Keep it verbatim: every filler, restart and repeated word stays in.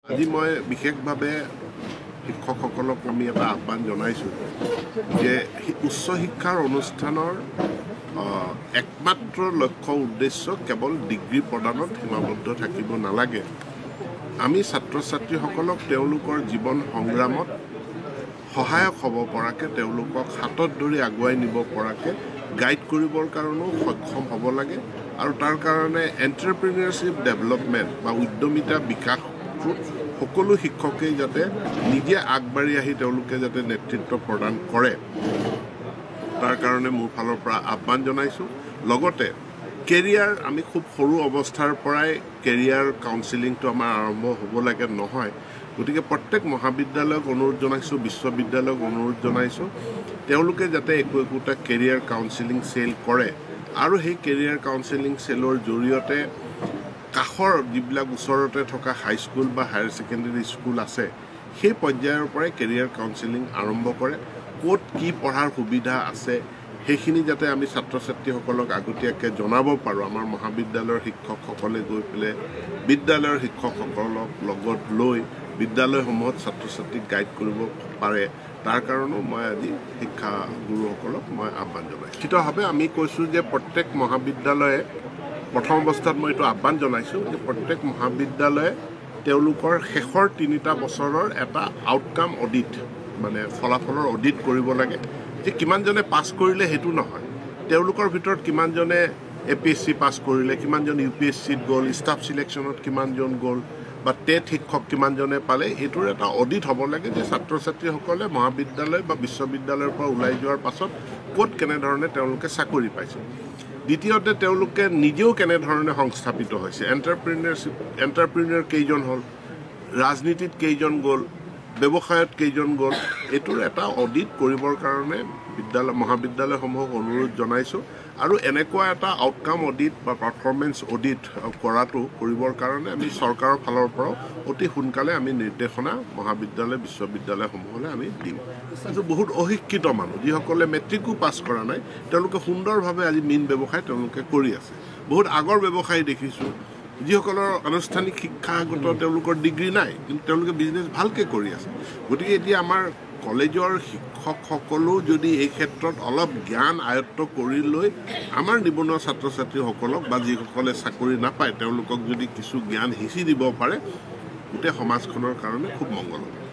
আজি মই বিশেষভাৱে শিক্ষকসকলক আমি এটা আহ্বান জনাইছোঁ যে উচ্চ শিক্ষাৰ অনুষ্ঠানৰ একমাত্ৰ লক্ষ্য উদ্দেশ্য কেৱল ডিগ্ৰী প্ৰদানত সীমাবদ্ধ থাকিব নালাগে। আমি ছাত্ৰ ছাত্ৰীসকলক তেওঁলোকৰ জীৱন সংগ্ৰামত সহায়ক হ'ব পৰাকৈ তেওঁলোকক হাতত ধৰি আগুৱাই নিব পৰাকৈ গাইড কৰিবৰ কাৰণেও সক্ষম হ'ব লাগে আৰু তাৰ কাৰণে এণ্টাৰপ্ৰিনিয়ৰশ্বিপ ডেভেলপমেণ্ট বা উদ্যমিতা বিকাশ সকলো শিক্ষকেই যাতে নিজে আগবাঢ়ি আহি তেওঁলোকে যাতে নেতৃত্ব প্ৰদান কৰে তাৰ কাৰণে মোৰ ফালৰ পৰা আহ্বান জনাইছোঁ। লগতে কেৰিয়াৰ আমি খুব সৰু অৱস্থাৰ পৰাই কেৰিয়াৰ কাউন্সেলিংটো আমাৰ আৰম্ভ হ'ব লাগে নহয়। গতিকে প্ৰত্যেক মহাবিদ্যালয়ক অনুৰোধ জনাইছোঁ, বিশ্ববিদ্যালয়ক অনুৰোধ জনাইছোঁ তেওঁলোকে যাতে একো একোটা কেৰিয়াৰ কাউন্সেলিং চেল কৰে আৰু সেই কেৰিয়াৰ কাউন্সেলিং চেলৰ জৰিয়তে কাষৰ যিবিলাক ওচৰতে থকা হাইস্কুল বা হায়াৰ ছেকেণ্ডেৰী স্কুল আছে সেই পৰ্যায়ৰ পৰাই কেৰিয়াৰ কাউন্সেলিং আৰম্ভ কৰে। ক'ত কি পঢ়াৰ সুবিধা আছে সেইখিনি যাতে আমি ছাত্ৰ ছাত্ৰীসকলক আগতীয়াকৈ জনাব পাৰোঁ। আমাৰ মহাবিদ্যালয়ৰ শিক্ষকসকলে গৈ পেলাই বিদ্যালয়ৰ শিক্ষকসকলক লগত লৈ বিদ্যালয়সমূহত ছাত্ৰ ছাত্ৰীক গাইড কৰিব পাৰে তাৰ কাৰণেও মই আজি শিক্ষাগুৰুসকলক মই আহ্বান জনাইছোঁ। নিশ্চিতভাৱে আমি কৈছোঁ যে প্ৰত্যেক মহাবিদ্যালয়ে প্ৰথম অৱস্থাত মই এইটো আহ্বান জনাইছোঁ যে প্ৰত্যেক মহাবিদ্যালয়ে তেওঁলোকৰ শেষৰ তিনিটা বছৰৰ এটা আউটকাম অডিট মানে ফলাফলৰ অডিট কৰিব লাগে যে কিমানজনে পাছ কৰিলে সেইটো নহয়, তেওঁলোকৰ ভিতৰত কিমানজনে এ পি এছ চি পাছ কৰিলে, কিমানজন ইউ পি এছ চিত গ'ল, ষ্টাফ চিলেকশ্যনত কিমানজন গ'ল বা টেট শিক্ষক কিমানজনে পালে, এইটোৰ এটা অডিট হ'ব লাগে যে ছাত্ৰ ছাত্ৰীসকলে মহাবিদ্যালয় বা বিশ্ববিদ্যালয়ৰ পৰা ওলাই যোৱাৰ পাছত ক'ত কেনেধৰণে তেওঁলোকে চাকৰি পাইছে। দ্বিতীয়তে তেওঁলোকে নিজেও কেনেধৰণে সংস্থাপিত হৈছে, এণ্টাৰপ্ৰিনিয়ৰশ্বিপ এণ্টাৰপ্ৰিনিয়ৰ কেইজন হ'ল, ৰাজনীতিত কেইজন গ'ল, ব্যৱসায়ত কেইজন গ'ল, এইটোৰ এটা অডিট কৰিবৰ কাৰণে বিদ্যালয় মহাবিদ্যালয়সমূহক অনুৰোধ জনাইছোঁ আৰু এনেকুৱা এটা আউটকাম অডিট বা পাৰফৰ্মেঞ্চ অডিট কৰাটো কৰিবৰ কাৰণে আমি চৰকাৰৰ ফালৰ পৰাও অতি সোনকালে আমি নিৰ্দেশনা মহাবিদ্যালয় বিশ্ববিদ্যালয়সমূহলৈ আমি দিম। কিন্তু বহুত অশিক্ষিত মানুহ যিসকলে মেট্ৰিকো পাছ কৰা নাই তেওঁলোকে সুন্দৰভাৱে আজি মীন ব্যৱসায় তেওঁলোকে কৰি আছে। বহুত আগৰ ব্যৱসায়ী দেখিছোঁ যিসকলৰ আনুষ্ঠানিক শিক্ষাগত তেওঁলোকৰ ডিগ্ৰী নাই কিন্তু তেওঁলোকে বিজনেছ ভালকৈ কৰি আছে। গতিকে এতিয়া আমাৰ কলেজৰ শিক্ষকসকলো যদি এই ক্ষেত্ৰত অলপ জ্ঞান আয়ত্ব কৰি লৈ আমাৰ নিবনুৱা ছাত্ৰ ছাত্ৰীসকলক বা যিসকলে চাকৰি নাপায় তেওঁলোকক যদি কিছু জ্ঞান সিঁচি দিব পাৰে গোটেই সমাজখনৰ কাৰণে খুব মংগল হ'ব।